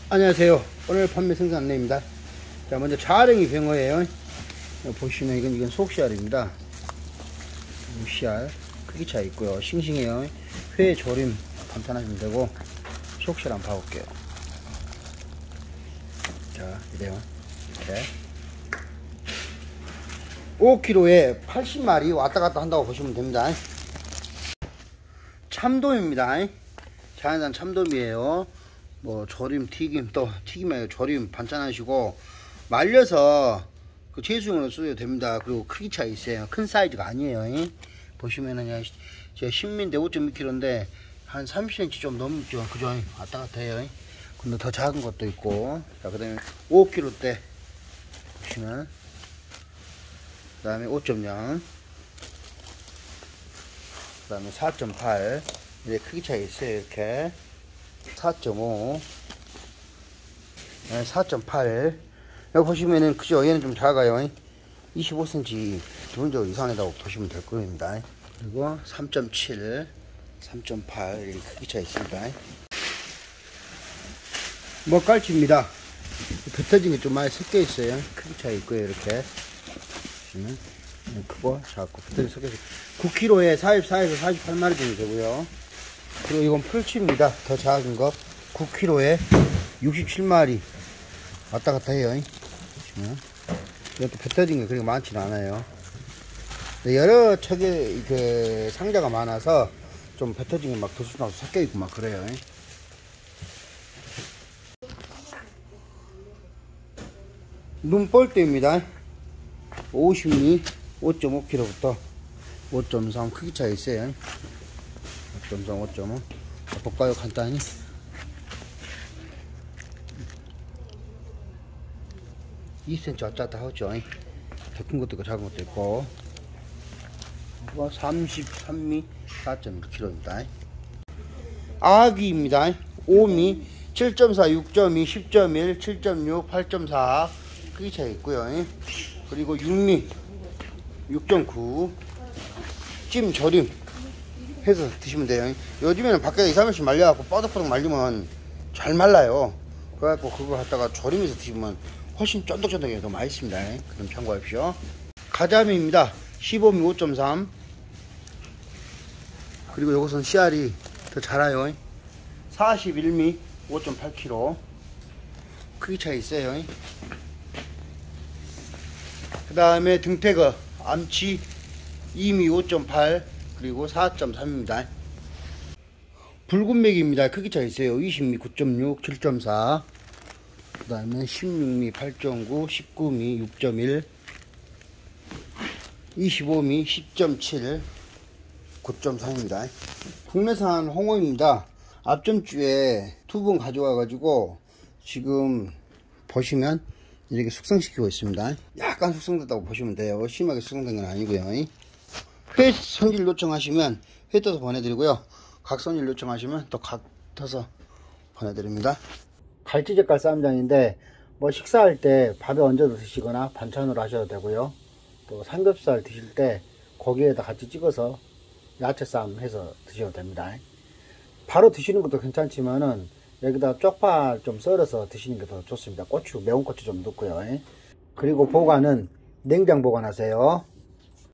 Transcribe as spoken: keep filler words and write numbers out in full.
안녕하세요. 오늘 판매 생산 안내입니다. 자, 먼저 자랭이 병어예요. 보시면 이건 이건 속씨알입니다. 씨알 크기 차이 있고요. 싱싱해요. 회 조림 반찬하시면 되고, 속씨알 한번 봐볼게요. 자, 이래요. 이렇게 오 킬로그램에 팔십 마리 왔다 갔다 한다고 보시면 됩니다. 참돔입니다. 자연산 참돔이에요. 뭐 조림, 튀김, 또 튀김 말고 조림 반찬하시고, 말려서 그 제수용으로 써도 됩니다. 그리고 크기 차이 있어요. 큰 사이즈가 아니에요. 보시면은 제가 신민대 오 점 이 킬로그램인데 한 삼십 센티미터 좀 넘죠. 그죠? 왔다 갔다 해요. 근데 더 작은 것도 있고. 자, 그 다음에 오 킬로그램대 보시면, 그 다음에 오 점 영, 그 다음에 사 점 팔, 이렇게 크기 차이 있어요. 이렇게 사 점 오, 네, 사 점 팔. 여기 보시면은 그죠? 얘는 좀 작아요. 이십오 센티미터 기본적으로 이상하다고 보시면 될 겁니다. 그리고 삼 점 칠, 삼 점 팔 이렇게 크기 차이 있습니다. 먹갈치입니다. 배 터진 게 좀 많이 섞여 있어요. 크기 차이 있고요. 이렇게 보시면 크고 작고 배 터진 섞여 있어요. 구 킬로그램에 사십사에서 사십팔 마리 정도 되고요. 그리고 이건 풀치입니다. 더 작은 거 구 킬로그램에 육십칠 마리 왔다 갔다 해요. 보시면 이것도 배 터진 게 그렇게 많지는 않아요. 여러 척의 그 상자가 많아서 좀 배 터진 게 막 도수나서 섞여 있고 막 그래요. 눈볼대입니다. 오십 미리미터 오 점 오 킬로그램부터 오 점 삼 크기 차이 있어요. 오 점 삼, 오 점 오. 볼까요? 간단히. 이 센티미터 왔다 갔다 하죠. 더 큰 것도 있고 작은 것도 있고. 삼십삼 미리미터 사 점 일 킬로그램입니다. 아기입니다. 오 미리미터 칠 점 사, 육 점 이, 십 점 일, 칠 점 육, 팔 점 사 크기 차이 있고요. 그리고 육 미리미터 육 점 구 찜 조림 해서 드시면 돼요. 요즘에는 밖에서 이, 삼 일씩 말려갖고 뻐덕뻐덕 말리면 잘 말라요. 그래갖고 그거 갖다가 조림해서 드시면 훨씬 쫀득쫀득해서 더 맛있습니다. 그럼 참고하십시오. 가자미입니다. 십오 미리미터 오 점 삼. 그리고 요것은 씨알이 더 자라요. 사십일 미리미터 오 점 팔 킬로그램 크기 차이 있어요. 그 다음에 등태거 암치 이 미리미터 오 점 팔 그리고 사 점 삼입니다. 붉은맥입니다. 크기 차이 있어요. 이십 미리미터 구 점 육, 칠 점 사, 그 다음에 십육 미리미터 팔 점 구, 십구 미리미터 육 점 일, 이십오 미리미터 십 점 칠, 구 점 삼입니다. 국내산 홍어입니다. 앞전 주에 두 번 가져와 가지고 지금 보시면 이렇게 숙성시키고 있습니다. 약간 숙성됐다고 보시면 돼요. 심하게 숙성된 건 아니고요. 회 손질 요청하시면 회 떠서 보내드리고요. 각 손질 요청하시면 또 각 떠서 보내드립니다. 갈치젓갈 쌈장인데 뭐 식사할 때 밥에 얹어서 드시거나 반찬으로 하셔도 되고요. 또 삼겹살 드실 때 고기에다 같이 찍어서 야채쌈 해서 드셔도 됩니다. 바로 드시는 것도 괜찮지만은 여기다 쪽파 좀 썰어서 드시는 게 더 좋습니다. 고추, 매운 고추 좀 넣고요. 그리고 보관은 냉장 보관하세요.